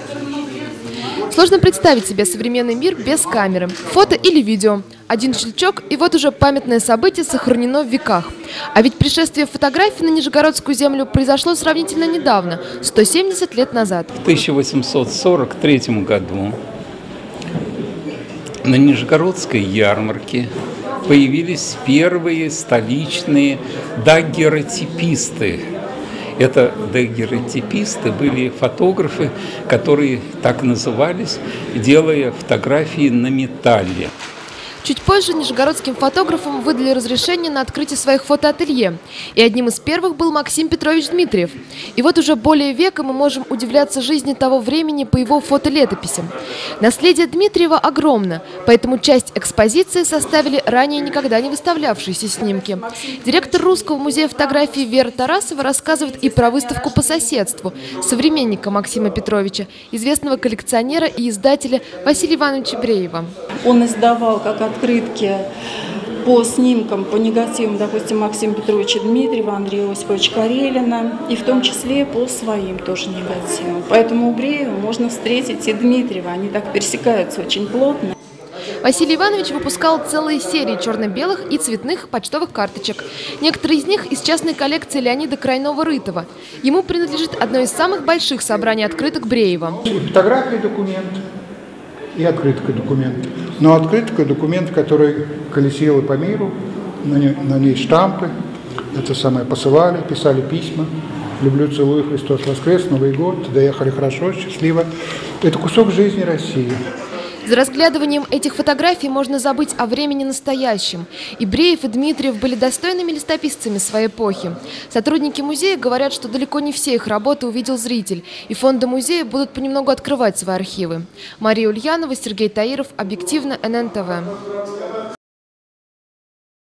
Сложно представить себе современный мир без камеры, фото или видео. Один щелчок, и вот уже памятное событие сохранено в веках. А ведь пришествие фотографий на Нижегородскую землю произошло сравнительно недавно, 170 лет назад. В 1843 году на Нижегородской ярмарке появились первые столичные дагерротиписты. Это дагерротиписты были фотографы, которые так назывались, делая фотографии на металле. Чуть позже нижегородским фотографам выдали разрешение на открытие своих фотоателье. И одним из первых был Максим Петрович Дмитриев. И вот уже более века мы можем удивляться жизни того времени по его фотолетописям. Наследие Дмитриева огромно, поэтому часть экспозиции составили ранее никогда не выставлявшиеся снимки. Директор Русского музея фотографии Вера Тарасова рассказывает и про выставку по соседству современника Максима Петровича, известного коллекционера и издателя Василия Ивановича Бреева. Он издавал как открытки по снимкам, по негативам, допустим, Максима Петровича Дмитриева, Андрея Осиповича Карелина, и в том числе по своим тоже негативам. Поэтому у Бреева можно встретить и Дмитриева, они так пересекаются очень плотно. Василий Иванович выпускал целые серии черно-белых и цветных почтовых карточек. Некоторые из них из частной коллекции Леонида Крайнова-Рытова. Ему принадлежит одно из самых больших собраний открыток Бреева. Фотографии документ и открытка документ. Но открытка документ, который колесил по миру, на ней штампы, это самое посылали, писали письма. Люблю, целую, Христос воскрес, Новый год, доехали хорошо, счастливо. Это кусок жизни России. За разглядыванием этих фотографий можно забыть о времени настоящем. И Бреев, и Дмитриев были достойными летописцами своей эпохи. Сотрудники музея говорят, что далеко не все их работы увидел зритель, и фонды музея будут понемногу открывать свои архивы. Мария Ульянова, Сергей Таиров, объективно, НН ТВ.